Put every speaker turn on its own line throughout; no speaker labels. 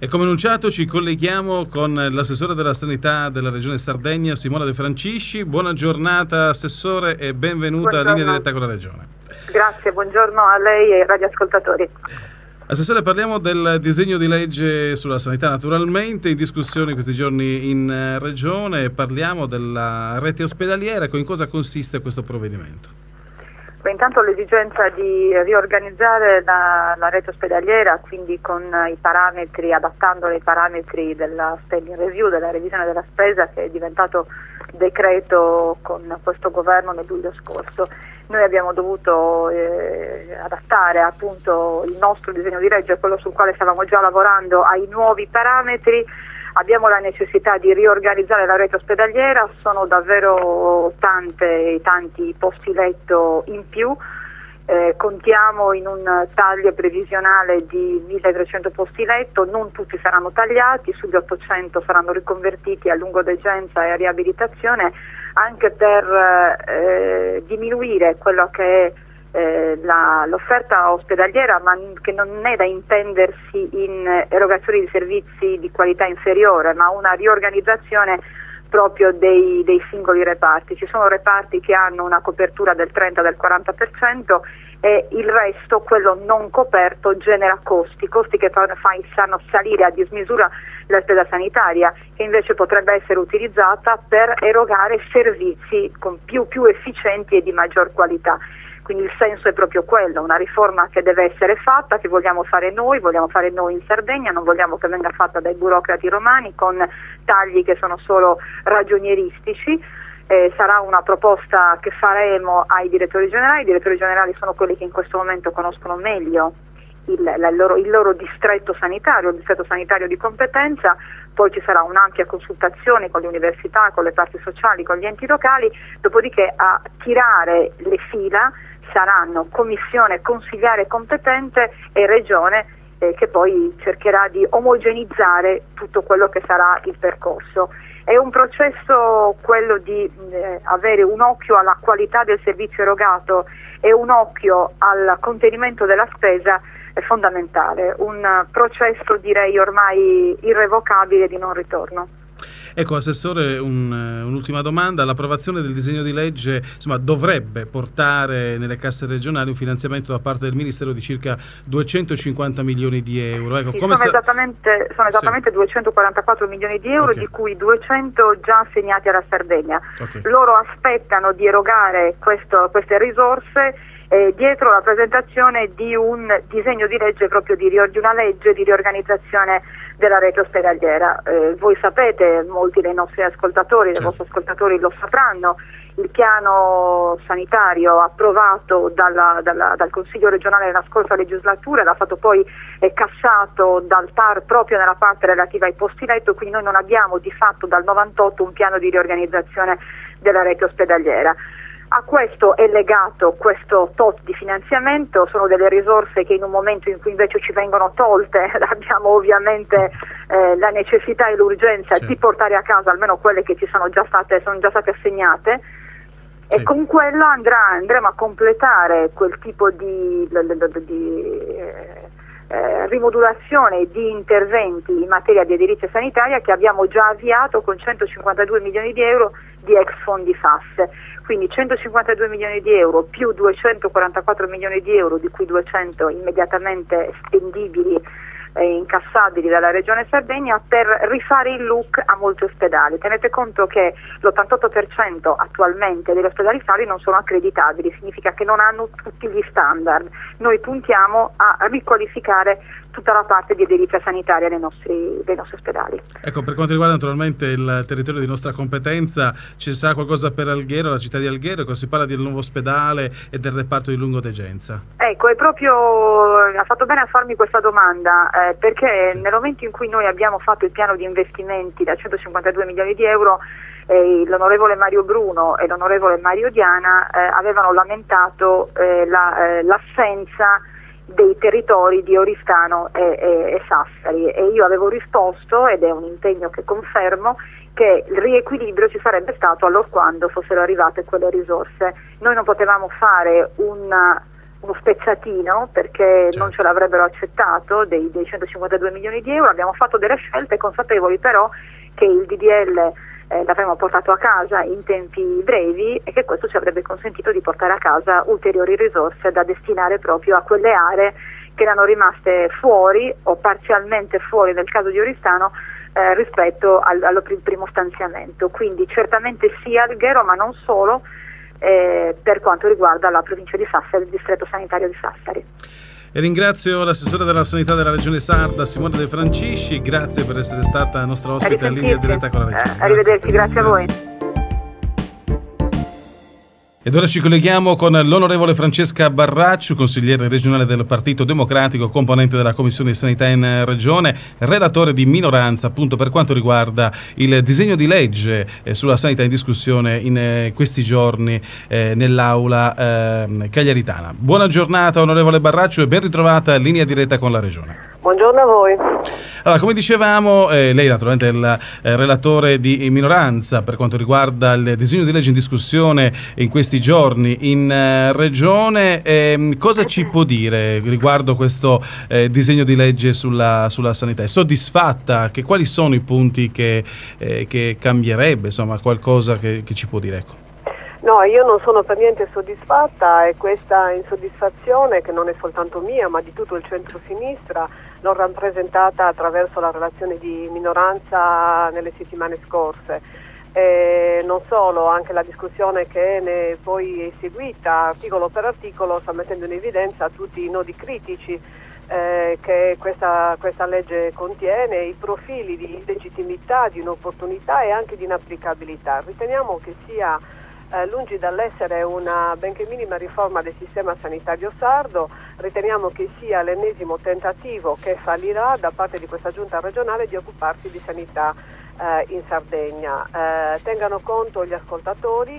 E come annunciato ci colleghiamo con l'assessore della sanità della regione Sardegna, Simona De Francisci. Buona giornata Assessore e benvenuta a Linea Diretta con la Regione.
Grazie, buongiorno a lei e ai radioascoltatori.
Assessore, parliamo del disegno di legge sulla sanità naturalmente, in discussione questi giorni in Regione. Parliamo della rete ospedaliera. In cosa consiste questo provvedimento?
Beh, intanto l'esigenza di riorganizzare la rete ospedaliera, quindi con i parametri, adattando i parametri della spending review, della revisione della spesa, che è diventato decreto con questo governo nel luglio scorso. Noi abbiamo dovuto adattare appunto il nostro disegno di legge, quello sul quale stavamo già lavorando, ai nuovi parametri. Abbiamo la necessità di riorganizzare la rete ospedaliera, sono davvero tanti posti letto in più, contiamo in un taglio previsionale di 1300 posti letto, non tutti saranno tagliati, sugli 800 saranno riconvertiti a lungodegenza e a riabilitazione, anche per diminuire quello che è l'offerta ospedaliera, ma che non è da intendersi in erogazione di servizi di qualità inferiore, ma una riorganizzazione proprio dei singoli reparti. Ci sono reparti che hanno una copertura del 30-40% e il resto, quello non coperto, genera costi che fanno salire a dismisura la spesa sanitaria, che invece potrebbe essere utilizzata per erogare servizi più efficienti e di maggior qualità. Quindi il senso è proprio quello, una riforma che deve essere fatta, che vogliamo fare noi in Sardegna, non vogliamo che venga fatta dai burocrati romani con tagli che sono solo ragionieristici. Sarà una proposta che faremo ai direttori generali. I direttori generali sono quelli che in questo momento conoscono meglio il loro distretto sanitario, il distretto sanitario di competenza. Poi ci sarà un'ampia consultazione con le università, con le parti sociali, con gli enti locali, dopodiché a tirare le fila saranno commissione consigliare competente e regione, che poi cercherà di omogenizzare tutto quello che sarà il percorso. È un processo quello di avere un occhio alla qualità del servizio erogato e un occhio al contenimento della spesa è fondamentale, un processo direi ormai irrevocabile di non ritorno.
Ecco Assessore, un'ultima domanda. L'approvazione del disegno di legge dovrebbe portare nelle casse regionali un finanziamento da parte del Ministero di circa 250 milioni di euro. Ecco,
sì, sono esattamente sì. 244 milioni di euro, okay, di cui 200 già assegnati alla Sardegna. Okay. Loro aspettano di erogare queste risorse dietro la presentazione di un disegno di legge proprio di una legge di riorganizzazione della rete ospedaliera. Voi sapete, molti dei nostri ascoltatori, dei vostri ascoltatori lo sapranno, il piano sanitario approvato dal Consiglio regionale nella scorsa legislatura era stato poi cassato dal TAR proprio nella parte relativa ai posti letto, quindi noi non abbiamo di fatto dal 98 un piano di riorganizzazione della rete ospedaliera. A questo è legato questo tot di finanziamento, sono delle risorse che in un momento in cui invece ci vengono tolte abbiamo ovviamente la necessità e l'urgenza di portare a casa almeno quelle che ci sono già state assegnate, e con quello andremo a completare quel tipo di rimodulazione di interventi in materia di edilizia sanitaria che abbiamo già avviato con 152 milioni di euro di ex fondi FAS. Quindi 152 milioni di euro più 244 milioni di euro, di cui 200 immediatamente spendibili e incassabili dalla Regione Sardegna, per rifare il look a molti ospedali. Tenete conto che l'88% attualmente degli ospedali sardi non sono accreditabili, significa che non hanno tutti gli standard. Noi puntiamo a riqualificare tutta la parte di edilizia sanitaria dei nostri ospedali.
Ecco, per quanto riguarda naturalmente il territorio di nostra competenza, ci sarà qualcosa per Alghero, la città di Alghero? Si parla del nuovo ospedale e del reparto di lungodegenza.
Ecco, è proprio, ha fatto bene a farmi questa domanda, perché nel momento in cui noi abbiamo fatto il piano di investimenti da 152 milioni di euro, l'onorevole Mario Bruno e l'onorevole Mario Diana avevano lamentato l'assenza dei territori di Oristano e Sassari, e io avevo risposto, ed è un impegno che confermo, che il riequilibrio ci sarebbe stato allorquando fossero arrivate quelle risorse. Noi non potevamo fare un uno spezzatino perché
certo,
non ce l'avrebbero accettato dei 152 milioni di euro. Abbiamo fatto delle scelte consapevoli però che il DDL l'avremmo portato a casa in tempi brevi e che questo ci avrebbe consentito di portare a casa ulteriori risorse da destinare proprio a quelle aree che erano rimaste fuori o parzialmente fuori nel caso di Oristano rispetto al primo stanziamento. Quindi certamente sì Alghero, ma non solo, per quanto riguarda la provincia di Sassari, il distretto sanitario di Sassari.
E ringrazio l'assessore della sanità della regione Sarda, Simona De Francisci, grazie per essere stata nostra ospite in linea diretta con la regione.
Arrivederci, grazie a voi.
Ed ora ci colleghiamo con l'onorevole Francesca Barracciu, consigliere regionale del Partito Democratico, componente della Commissione di Sanità in Regione, relatore di minoranza appunto per quanto riguarda il disegno di legge sulla sanità in discussione in questi giorni nell'aula cagliaritana. Buona giornata onorevole Barracciu e ben ritrovata in linea diretta con la regione.
Buongiorno a voi.
Allora, come dicevamo, lei naturalmente è il relatore di minoranza per quanto riguarda il disegno di legge in discussione in questi giorni in Regione. Cosa ci può dire riguardo questo disegno di legge sulla sanità? È soddisfatta? Quali sono i punti che cambierebbe? Insomma, qualcosa che ci può dire? Ecco.
No, io non sono per niente soddisfatta e questa insoddisfazione, che non è soltanto mia ma di tutto il centro-sinistra, l'ho rappresentata attraverso la relazione di minoranza nelle settimane scorse. Non solo, anche la discussione che ne poi è seguita articolo per articolo sta mettendo in evidenza tutti i nodi critici che questa legge contiene, i profili di illegittimità, di inopportunità e anche di inapplicabilità. Riteniamo che sia lungi dall'essere una benché minima riforma del sistema sanitario sardo, riteniamo che sia l'ennesimo tentativo che fallirà da parte di questa giunta regionale di occuparsi di sanità in Sardegna. Tengano conto gli ascoltatori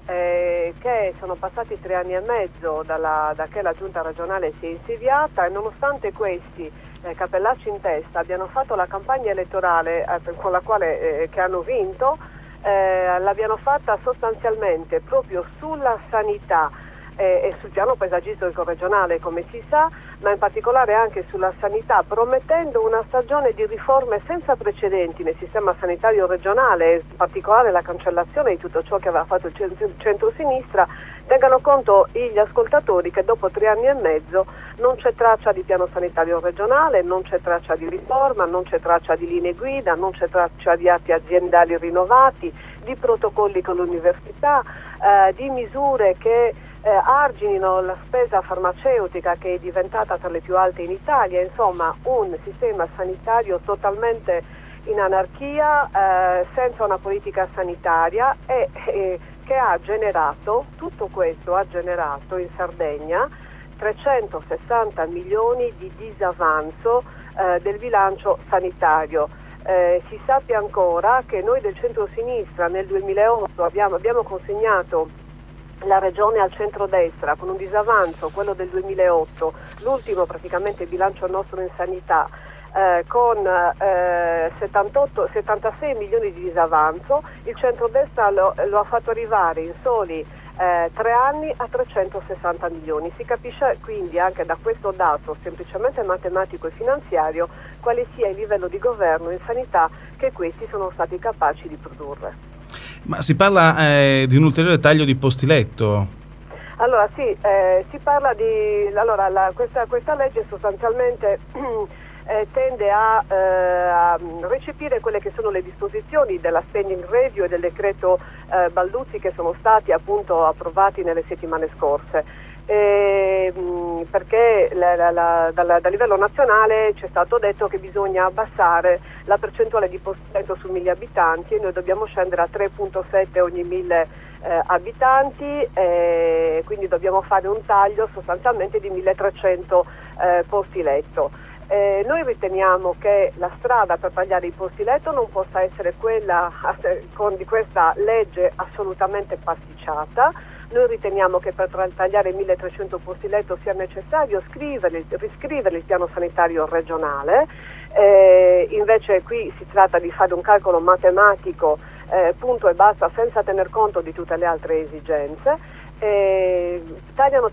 che sono passati 3 anni e mezzo da che la giunta regionale si è insediata e nonostante questi cappellacci in testa abbiano fatto la campagna elettorale con la quale che hanno vinto, l'abbiano fatta sostanzialmente proprio sulla sanità e sul piano paesaggistico regionale, come si sa, ma in particolare anche sulla sanità, promettendo una stagione di riforme senza precedenti nel sistema sanitario regionale, in particolare la cancellazione di tutto ciò che aveva fatto il centro-sinistra. Tengano conto gli ascoltatori che dopo 3 anni e mezzo non c'è traccia di piano sanitario regionale, non c'è traccia di riforma, non c'è traccia di linee guida, non c'è traccia di atti aziendali rinnovati, di protocolli con l'università, di misure che arginino la spesa farmaceutica che è diventata tra le più alte in Italia, insomma un sistema sanitario totalmente in anarchia, senza una politica sanitaria e che ha generato, tutto questo ha generato in Sardegna 360 milioni di disavanzo del bilancio sanitario. Si sappia ancora che noi del centro-sinistra nel 2008 abbiamo consegnato la regione al centro-destra con un disavanzo, quello del 2008, l'ultimo praticamente bilancio nostro in sanità, con 76 milioni di disavanzo. Il centrodestra lo ha fatto arrivare in soli 3 anni a 360 milioni. Si capisce quindi anche da questo dato semplicemente matematico e finanziario quale sia il livello di governo in sanità che questi sono stati capaci di produrre.
Ma si parla di un ulteriore taglio di posti letto?
Allora sì, si parla di... Allora, questa legge sostanzialmente tende a recepire quelle che sono le disposizioni della spending review e del decreto Balduzzi che sono stati appunto approvati nelle settimane scorse. Perché da livello nazionale ci è stato detto che bisogna abbassare la percentuale di posti letto su 1000 abitanti e noi dobbiamo scendere a 3,7 ogni 1000 abitanti, quindi dobbiamo fare un taglio sostanzialmente di 1300 posti letto. Noi riteniamo che la strada per tagliare i posti letto non possa essere quella di questa legge assolutamente pasticciata. Noi riteniamo che per tagliare 1300 posti letto sia necessario riscrivere il piano sanitario regionale, invece qui si tratta di fare un calcolo matematico punto e basta senza tener conto di tutte le altre esigenze. tagliano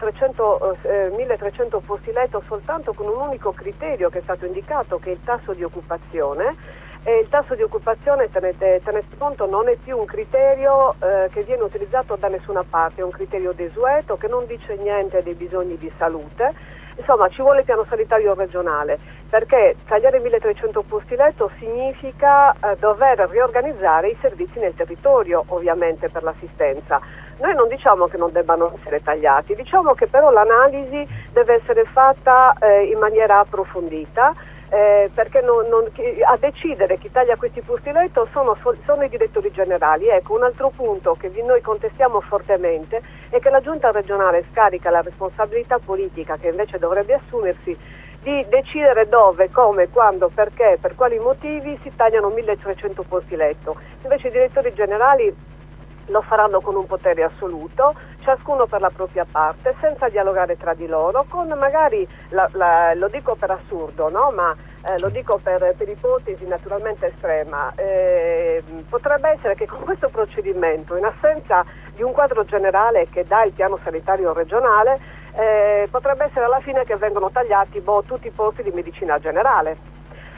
1.300 posti letto soltanto con un unico criterio che è stato indicato, che è il tasso di occupazione. E il tasso di occupazione, tenete conto, non è più un criterio che viene utilizzato da nessuna parte, è un criterio desueto che non dice niente dei bisogni di salute. Insomma, ci vuole il piano sanitario regionale, perché tagliare 1.300 posti letto significa dover riorganizzare i servizi nel territorio, ovviamente, per l'assistenza. Noi non diciamo che non debbano essere tagliati, diciamo che però l'analisi deve essere fatta in maniera approfondita, perché a decidere chi taglia questi posti letto sono i direttori generali. Ecco, un altro punto che noi contestiamo fortemente è che la giunta regionale scarica la responsabilità politica, che invece dovrebbe assumersi, di decidere dove, come, quando, perché, per quali motivi si tagliano 1.300 posti letto. Invece i direttori generali lo faranno con un potere assoluto, ciascuno per la propria parte, senza dialogare tra di loro, con magari, lo dico per assurdo, no? Ma lo dico per ipotesi naturalmente estrema, potrebbe essere che con questo procedimento, in assenza di un quadro generale che dà il piano sanitario regionale, potrebbe essere alla fine che vengono tagliati tutti i posti di medicina generale.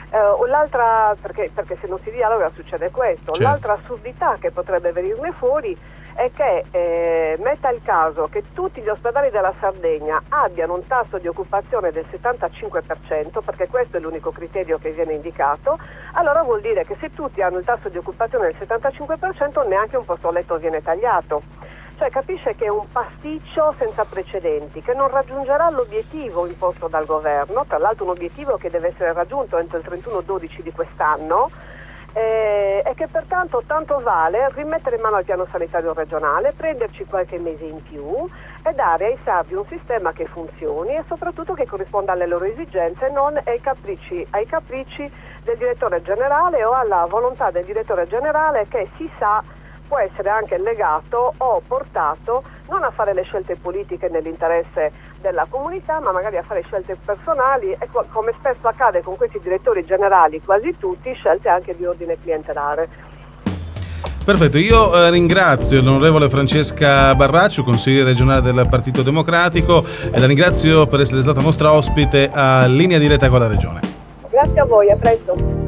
Perché se non si dialoga succede questo. Certo. L'altra assurdità che potrebbe venirne fuori è che metta il caso che tutti gli ospedali della Sardegna abbiano un tasso di occupazione del 75%, perché questo è l'unico criterio che viene indicato. Allora vuol dire che se tutti hanno il tasso di occupazione del 75%, neanche un posto letto viene tagliato. Cioè, capisce che è un pasticcio senza precedenti, che non raggiungerà l'obiettivo imposto dal governo, tra l'altro un obiettivo che deve essere raggiunto entro il 31/12 di quest'anno, e che pertanto tanto vale rimettere in mano al piano sanitario regionale, prenderci qualche mese in più e dare ai sardi un sistema che funzioni e soprattutto che corrisponda alle loro esigenze, non ai capricci del direttore generale o alla volontà del direttore generale, che si sa può essere anche legato o portato non a fare le scelte politiche nell'interesse della comunità, ma magari a fare scelte personali e, come spesso accade con questi direttori generali, quasi tutti, scelte anche di ordine clientelare.
Perfetto, io ringrazio l'onorevole Francesca Barraccio, consigliere regionale del Partito Democratico, e la ringrazio per essere stata nostra ospite a Linea Diretta con la Regione.
Grazie a voi, a presto.